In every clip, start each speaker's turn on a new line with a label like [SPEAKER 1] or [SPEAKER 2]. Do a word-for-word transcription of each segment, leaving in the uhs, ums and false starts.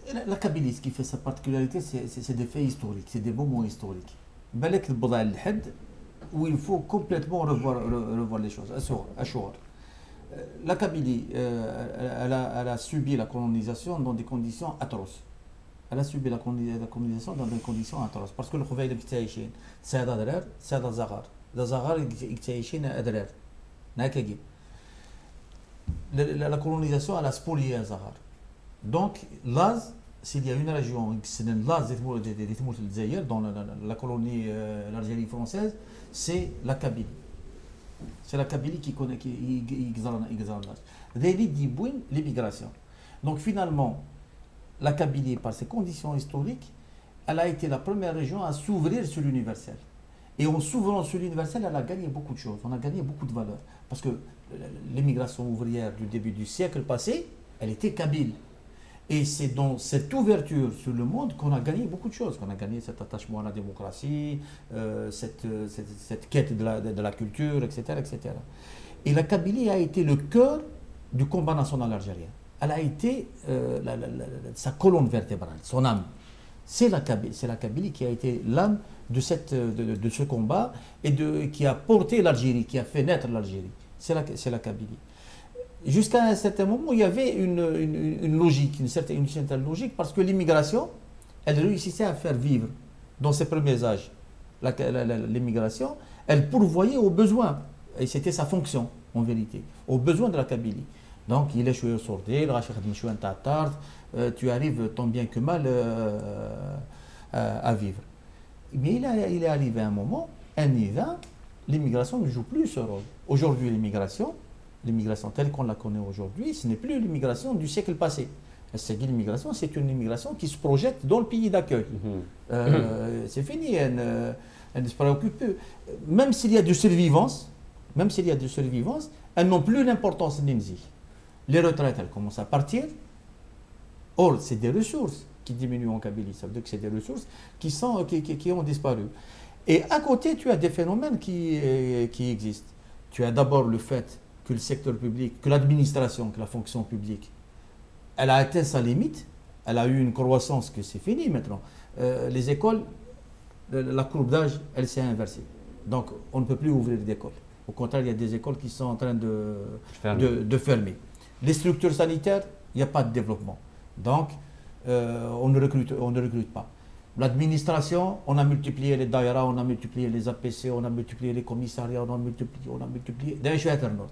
[SPEAKER 1] La la Kabylie, ce qui fait sa particularité, c'est c'est- c'est des faits historiques, c'est des moments historiques. بالك البضع الحد où il faut complètement revoir, re- revoir les choses. Assour- Achour. Euh, La Kabylie, euh, elle, a, elle a subi la colonisation dans des conditions atroces. Elle a subi la, coloni- la colonisation dans des conditions atroces. Parce que le Khouvaïd Btaïchin, c'est Adrar, c'est Zagar. Le Zagar, Btaïchin, Adrar. Nakagi. La, la, la colonisation, elle a spolié Zagar. Donc, Laz, s'il y a une région, c'est Laz, dans la, la, la colonie, euh, l'Algérie française, c'est la Kabylie. C'est la Kabylie qui connaît, qui exerce. L'immigration. Donc finalement, la Kabylie, par ses conditions historiques, elle a été la première région à s'ouvrir sur l'universel. Et en s'ouvrant sur l'universel, elle a gagné beaucoup de choses. On a gagné beaucoup de valeurs. Parce que l'immigration ouvrière du début du siècle passé, elle était kabyle. Et c'est dans cette ouverture sur le monde qu'on a gagné beaucoup de choses, qu'on a gagné cet attachement à la démocratie, euh, cette, cette, cette quête de la, de, de la culture, et cetera, et cetera. Et la Kabylie a été le cœur du combat national algérien. Elle a été euh, la, la, la, sa colonne vertébrale, son âme. C'est la Kabylie, c'est la Kabylie qui a été l'âme de, cette, de, de ce combat et de, qui a porté l'Algérie, qui a fait naître l'Algérie. C'est la, c'est la Kabylie. Jusqu'à un certain moment, il y avait une, une, une logique, une certaine, une certaine logique, parce que l'immigration, elle réussissait à faire vivre, dans ses premiers âges, l'immigration, elle pourvoyait aux besoins, et c'était sa fonction, en vérité, aux besoins de la Kabylie. Donc, il est choué sordi, tu arrives tant bien que mal euh, à, à vivre. Mais il, a, il est arrivé un moment, un hiver, l'immigration ne joue plus ce rôle. Aujourd'hui, l'immigration, l'immigration telle qu'on la connaît aujourd'hui, ce n'est plus l'immigration du siècle passé. L'immigration, c'est une immigration qui se projette dans le pays d'accueil. Mm-hmm. euh, c'est fini, elle, elle ne se préoccupe plus. Même s'il y a de survivance, même s'il y a de survivance, elles n'ont plus l'importance d'Inzi. Les retraites, elles commencent à partir. Or, c'est des ressources qui diminuent en Kabylie. Ça veut dire que c'est des ressources qui, sont, qui, qui, qui ont disparu. Et à côté, tu as des phénomènes qui, euh, qui existent. Tu as d'abord le fait que le secteur public, que l'administration, que la fonction publique, elle a atteint sa limite, elle a eu une croissance que c'est fini maintenant. Euh, les écoles, la courbe d'âge, elle s'est inversée. Donc, on ne peut plus ouvrir d'écoles. Au contraire, il y a des écoles qui sont en train de, de, de fermer. Les structures sanitaires, il n'y a pas de développement. Donc, euh, on, ne recrute, on ne recrute pas. L'administration, on a multiplié les daïras, on a multiplié les A P C, on a multiplié les commissariats, on a multiplié, on a multiplié. D'ailleurs, je suis internaute.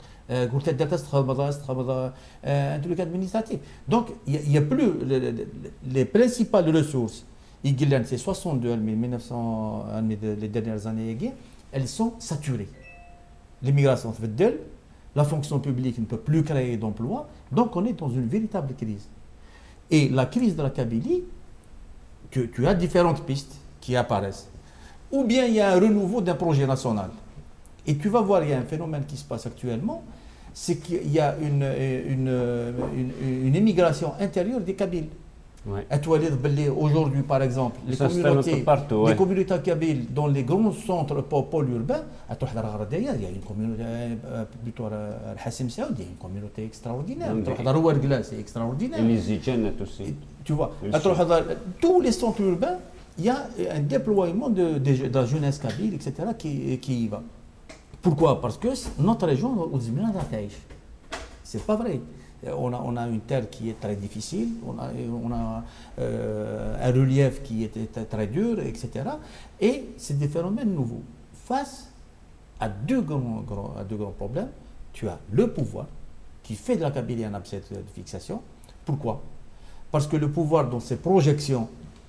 [SPEAKER 1] Un truc administratif. Donc, il n'y a, a plus les, les principales ressources. C'est soixante-deux, mille neuf cents, les dernières années, elles sont saturées. L'immigration fait d'elle, la fonction publique ne peut plus créer d'emplois, donc on est dans une véritable crise. Et la crise de la Kabylie, tu, tu as différentes pistes qui apparaissent. Ou bien il y a un renouveau d'un projet national. Et tu vas voir, il y a un phénomène qui se passe actuellement, c'est qu'il y a une, une, une, une émigration intérieure des Kabyles. Ouais. Aujourd'hui, par exemple, les ça communautés, partout, ouais. les communautés kabyles dans les grands centres pôles urbains, il y a une communauté, plutôt Al-Hassim Saoud, il y a une communauté extraordinaire. C'est extraordinaire.
[SPEAKER 2] Et les Zidjanet aussi.
[SPEAKER 1] Tu vois, tous les centres urbains, il y a un déploiement de, de, de la jeunesse kabyle, et cetera, qui, qui y va. Pourquoi? Parce que notre région, c'est pas vrai. On a, on a une terre qui est très difficile, on a, on a euh, un relief qui est très, très dur, et cetera. Et c'est des phénomènes nouveaux. Face à deux grands, grands, à deux grands problèmes, tu as le pouvoir qui fait de la Kabylie un abcès de fixation. Pourquoi? Parce que le pouvoir, dans ses projections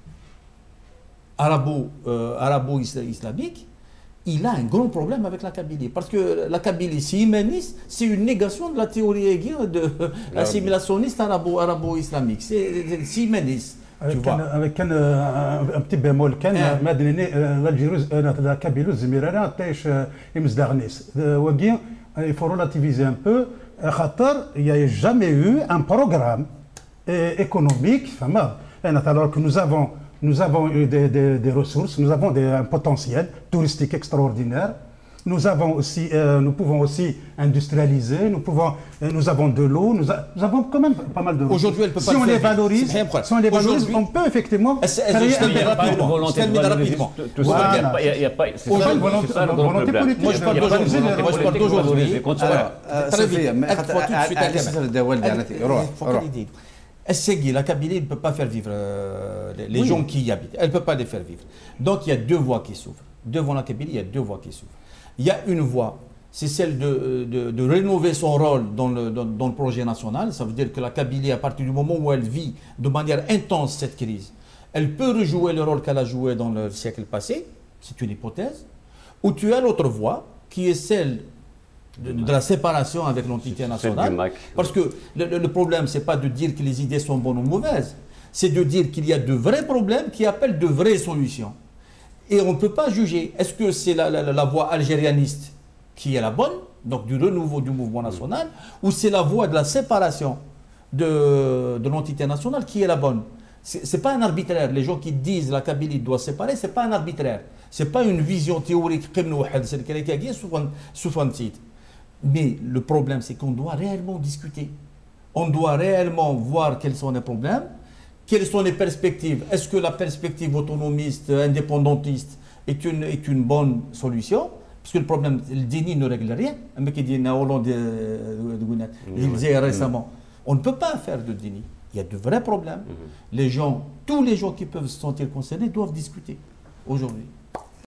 [SPEAKER 1] arabo, euh, arabo-islamiques, il a un grand problème avec la Kabylie. Parce que la Kabylie, si humaniste, c'est une négation de la théorie de l'assimilationniste arabo-islamique. C'est si humaniste.
[SPEAKER 3] Avec, un, avec un, un, un petit bémol, la Kabylie, il faut relativiser un peu. Il n'y a jamais eu un programme économique, alors que nous avons Nous avons eu des, des, des ressources, nous avons des, un potentiel touristique extraordinaire. nous avons aussi, euh, nous pouvons aussi industrialiser, nous pouvons, euh, nous avons de l'eau, nous, nous avons quand même pas mal de ressources.
[SPEAKER 1] Aujourd'hui, elle peut pas
[SPEAKER 3] si
[SPEAKER 1] le
[SPEAKER 3] on
[SPEAKER 1] faire
[SPEAKER 3] les valorise,
[SPEAKER 1] vivre.
[SPEAKER 3] si on les valorise, on peut effectivement créer un
[SPEAKER 2] Il n'y a pas une
[SPEAKER 1] rapidement.
[SPEAKER 2] volonté de
[SPEAKER 1] Termine
[SPEAKER 2] valoriser
[SPEAKER 1] rapidement.
[SPEAKER 2] tout ça.
[SPEAKER 3] Voilà.
[SPEAKER 2] Il y a pas- il y a pas- C'est
[SPEAKER 3] Au
[SPEAKER 2] ça
[SPEAKER 3] moins,
[SPEAKER 2] le-
[SPEAKER 3] volonté-
[SPEAKER 2] c'est ça le grand
[SPEAKER 3] volonté
[SPEAKER 2] problème.
[SPEAKER 3] politique.
[SPEAKER 1] Moi, je parle
[SPEAKER 2] Il y a pas de
[SPEAKER 1] d'aujourd'hui.
[SPEAKER 2] volonté
[SPEAKER 1] Moi, je parle
[SPEAKER 2] politique de
[SPEAKER 1] d'aujourd'hui.
[SPEAKER 2] valoriser. Continue.
[SPEAKER 4] آه،
[SPEAKER 1] Très
[SPEAKER 4] صفية
[SPEAKER 1] vite.
[SPEAKER 4] ما
[SPEAKER 1] Acte fois, tout de suite,
[SPEAKER 4] على
[SPEAKER 1] Akam.
[SPEAKER 4] اساس الدول ديالتي روح
[SPEAKER 1] faut
[SPEAKER 4] روح
[SPEAKER 1] qu'elle dise. Essegui, la Kabylie ne peut pas faire vivre euh, les, les
[SPEAKER 3] Oui.
[SPEAKER 1] gens qui y habitent. Elle ne peut pas les faire vivre. Donc il y a deux voies qui s'ouvrent. Devant la Kabylie, il y a deux voies qui s'ouvrent. Il y a une voie, c'est celle de, de, de rénover son rôle dans le, dans, dans le projet national. Ça veut dire que la Kabylie, à partir du moment où elle vit de manière intense cette crise, elle peut rejouer le rôle qu'elle a joué dans le siècle passé. C'est une hypothèse. Ou tu as l'autre voie, qui est celle de, de la séparation avec l'entité
[SPEAKER 2] Celle du
[SPEAKER 1] nationale.
[SPEAKER 2] M A C.
[SPEAKER 1] Parce que le, le- le problème, ce n'est pas de dire que les idées sont bonnes ou mauvaises, c'est de dire qu'il y a de vrais problèmes qui appellent de vraies solutions. Et on ne peut pas juger, est-ce que c'est la, la- la voie algérianiste qui est la bonne, donc du renouveau du mouvement national, ou c'est la voie de la séparation de, de l'entité nationale qui est la bonne. Ce n'est pas un arbitraire. Les gens qui disent la Kabylie doit se séparer, ce n'est pas un arbitraire. Ce n'est pas une vision théorique, c'est le qui est sous un titre. Mais le problème, c'est qu'on doit réellement discuter. On doit réellement voir quels sont les problèmes, quelles sont les perspectives. Est-ce que la perspective autonomiste, indépendantiste est une, est une bonne solution? Parce que le problème, le déni ne règle rien. Un mec qui dit Hollande, il disait récemment, on ne peut pas faire de déni. Il y a de vrais problèmes. Les gens, tous les gens qui peuvent se sentir concernés doivent discuter aujourd'hui.